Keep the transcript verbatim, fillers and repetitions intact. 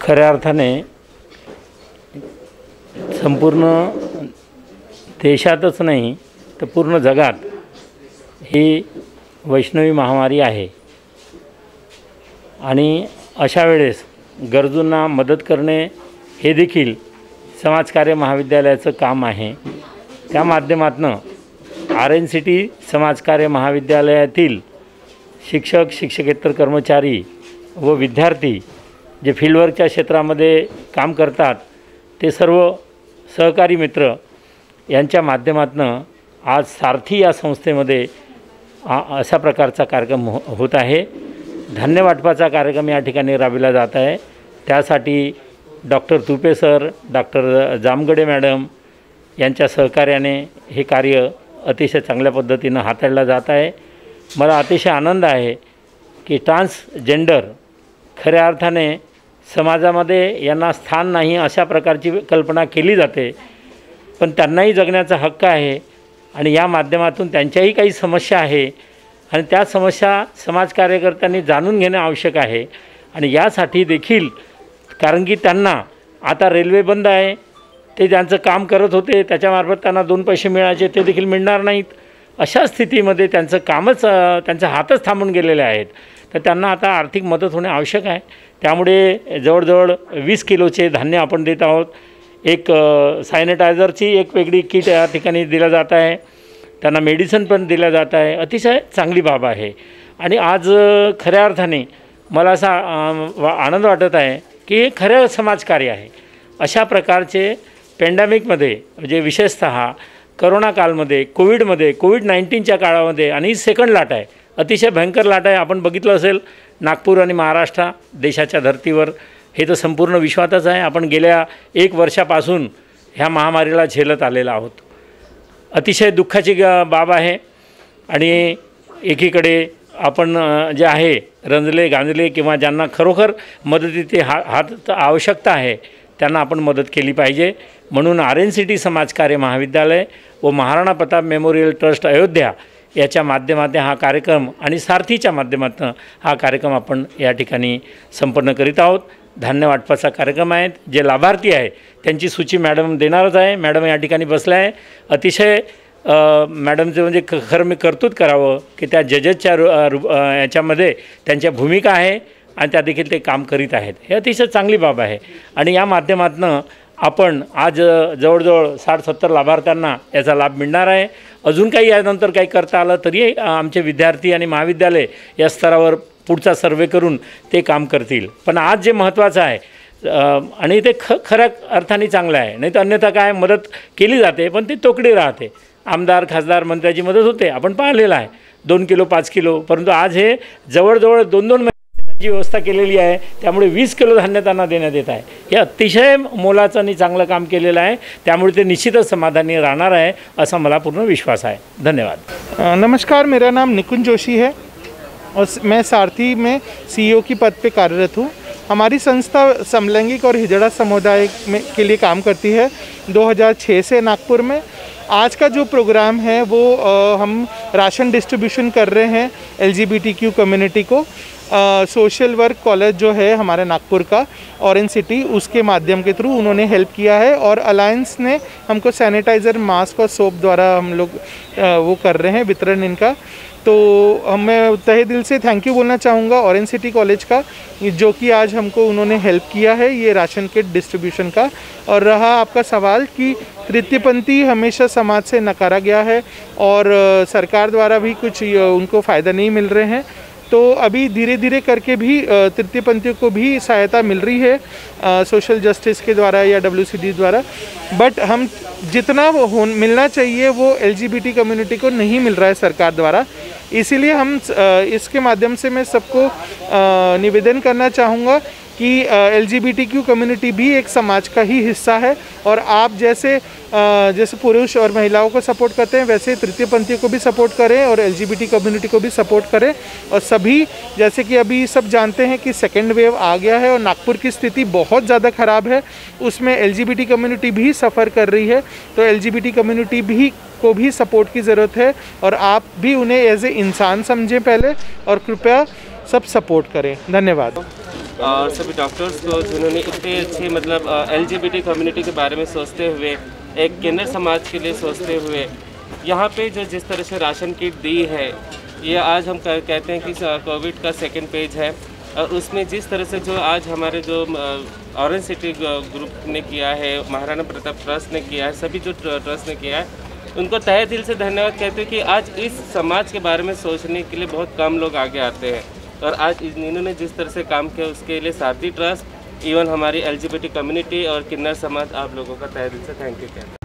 खऱ्या अर्थाने संपूर्ण देशातच नाही तर पूर्ण जगात ही वैष्णवी महामारी आहे आणि अशा वेळेस गरजूंना मदत करणे हे देखील समाजकार्य महाविद्यालयाचं काम आहे। त्या माध्यमातून आर एन सी टी समाजकार्य महाविद्यालयातील शिक्षक, शिक्षकेतर कर्मचारी व विद्यार्थी जे फील्डवर्कच्या क्षेत्रामध्ये काम करतात ते सर्व सहकारी मित्र यांच्या माध्यमातून आज सारथी या संस्थेमध्ये अशा प्रकारचा कार्यक्रम हो होत आहे। धान्य वाटपाचा कार्यक्रम या ठिकाणी राबविला जात आहे। त्यासाठी doctor Tupe sir, doctor Jamgade madam यांच्या सहकार्याने हे कार्य अतिशय चांगल्या पद्धतीनं हाताळलं जात आहे। मला अतिशय आनंद आहे की ट्रान्सजेंडर खऱ्या अर्थाने समाजामध्ये यांना स्थान नाही अशा प्रकारची कल्पना केली जाते, पण त्यांनाही जगण्याचा हक्क आहे आणि या माध्यमातून त्यांच्याही काही समस्या आहे आणि त्या समस्या समाज कार्यकर्त्यांनी जाणून घेणे आवश्यक आहे। आणि यासाठी देखील कारण की त्यांना आता रेल्वे बंद आहे, ते ज्यांचं काम करत होते त्याच्यामार्फत त्यांना दोन पैसे मिळायचे ते देखील मिळणार नाहीत। अशा स्थितीमध्ये त्यांचं कामच त्यांचे हातच थांबून गेलेले आहेत, तर त्यांना आता आर्थिक मदत होणे आवश्यक आहे। त्यामुळे जवळजवळ वीस किलोचे धान्य आपण देत आहोत। एक सॅनिटायझरची एक वेगळी किट या ठिकाणी दिलं जात आहे, त्यांना मेडिसिन पण दिलं जात आहे। अतिशय चांगली बाब आहे आणि आज खऱ्या अर्थाने मला असा आनंद वाटत आहे की हे खरं समाजकार्य आहे। अशा प्रकारचे पॅन्डेमिकमध्ये म्हणजे विशेषतः करोना कालमध्ये, कोविडमध्ये, कोविड नाईन्टीनच्या काळामध्ये आणि सेकंड लाट आहे, अतिशय भयंकर लाट आहे। आपण बघितलं असेल नागपूर आणि महाराष्ट्र देशाच्या धर्तीवर, हे तर संपूर्ण विश्वातच आहे। आपण गेल्या एक वर्षापासून ह्या महामारीला झेलत आलेलो आहोत। अतिशय दुःखाची बाब आहे आणि एकीकडे आपण जे आहे रंजले गांजले किंवा ज्यांना खरोखर मदतीची हा हात आवश्यकता आहे त्यांना आपण मदत केली पाहिजे। म्हणून आर एन सी टी समाजकार्य महाविद्यालय व महाराणा प्रताप मेमोरियल ट्रस्ट अयोध्या याच्या माध्यमातून हा कार्यक्रम आणि सारथीच्या माध्यमातून हा कार्यक्रम आपण या ठिकाणी संपन्न करीत आहोत। धान्य वाटपाचा कार्यक्रम आहे, जे लाभार्थी आहे त्यांची सूची मॅडम देणारच आहे। मॅडम या ठिकाणी बसल्या आहे। अतिशय मॅडमचं म्हणजे ख खरं मी कर्तृत्व करावं की त्या जजेसच्या याच्यामध्ये त्यांच्या भूमिका आहे आणि त्या देखील ते काम करीत आहेत, हे अतिशय चांगली बाब आहे। आणि या माध्यमातून आपण आज जवळजवळ साठ सत्तर लाभार्थ्यांना याचा लाभ मिळणार आहे। अजून काही यानंतर काही करता आलं तरी आमचे विद्यार्थी आणि महाविद्यालय या स्तरावर पुढचा सर्वे करून ते काम करतील। पण आज जे महत्त्वाचं आहे आणि ते ख खऱ्या अर्थाने चांगलं आहे, नाही तर अन्यथा काय मदत केली जाते पण ती तोकडी राहते। आमदार खासदार मंत्र्याची मदत होते, आपण पाहिलेलं आहे दोन किलो पाच किलो, परंतु आज हे जवळजवळ दोन दोन महिन्याची त्यांची व्यवस्था केलेली आहे। त्यामुळे वीस किलो धान्य त्यांना देण्यात येत आहे। हे अतिशय मोलाचं आणि चांगलं काम केलेलं आहे, त्यामुळे ते निश्चितच समाधानी राहणार आहे असा मला पूर्ण विश्वास आहे। धन्यवाद। नमस्कार, मेरा नाम निकुंज जोशी है और मैं सारथी में सी ई ओ की पद पे कार्यरत हूँ। हमारी संस्था समलैंगिक और हिजड़ा समुदाय में के लिए काम करती है दो हज़ार छह से नागपुर में। आज का जो प्रोग्राम है वो आ, हम राशन डिस्ट्रीब्यूशन कर रहे हैं L G B T Q community को। सोशल वर्क कॉलेज जो है हमारे नागपुर का ऑरेंज सिटी, उसके माध्यम के थ्रू उन्होंने हेल्प किया है और अलायंस ने हमको सैनिटाइज़र, मास्क और सोप द्वारा हम लोग आ, वो कर रहे हैं वितरण इनका। तो मैं तहे दिल से थैंक यू बोलना चाहूँगा ऑरेंज सिटी कॉलेज का, जो कि आज हमको उन्होंने हेल्प किया है ये राशन किट डिस्ट्रीब्यूशन का। और रहा आपका सवाल कि तृतीयपंथी हमेशा समाज से नकारा गया है और सरकार द्वारा भी कुछ उनको फ़ायदा नहीं मिल रहे हैं, तो अभी धीरे धीरे करके भी तृतीयपंथियों को भी सहायता मिल रही है आ, सोशल जस्टिस के द्वारा या डब्ल्यू सी डी द्वारा। बट हम जितना वो हो मिलना चाहिए वो L G B T community को नहीं मिल रहा है सरकार द्वारा। इसीलिए हम इसके माध्यम से मैं सबको निवेदन करना चाहूँगा कि L G B T Q community भी एक समाज का ही हिस्सा है और आप जैसे जैसे पुरुष और महिलाओं को सपोर्ट करते हैं वैसे तृतीयपंथियों को भी सपोर्ट करें और L G B T community को भी सपोर्ट करें। और सभी जैसे कि अभी सब जानते हैं कि सेकेंड वेव आ गया है और नागपुर की स्थिति बहुत ज़्यादा ख़राब है, उसमें L G B T community भी सफ़र कर रही है। तो L G B T community भी को भी सपोर्ट की ज़रूरत है और आप भी उन्हें एज ए इंसान समझें पहले और कृपया सब सपोर्ट करें। धन्यवाद। और सभी डॉक्टर्स को जिन्होंने इतने अच्छे मतलब एलजीबीटी कम्युनिटी के बारे में सोचते हुए, एक किन्नर समाज के लिए सोचते हुए यहाँ पे जो जिस तरह से राशन किट दी है, ये आज हम कहते हैं कि कोविड का सेकेंड पेज है। और उसमें जिस तरह से जो आज हमारे जो ऑरेंज सिटी ग्रुप ने किया है, महाराणा प्रताप ट्रस्ट ने किया है, सभी जो ट्रस्ट ने किया है, उनको तहे दिल से धन्यवाद कहते हैं कि आज इस समाज के बारे में सोचने के लिए बहुत कम लोग आगे आते हैं। और आज इन्होंने जिस तरह से काम किया उसके लिए सारथी ट्रस्ट, इवन हमारी एलजीबीटी कम्युनिटी और किन्नर समाज, आप लोगों का तहे दिल से थैंक यू कहते हैं।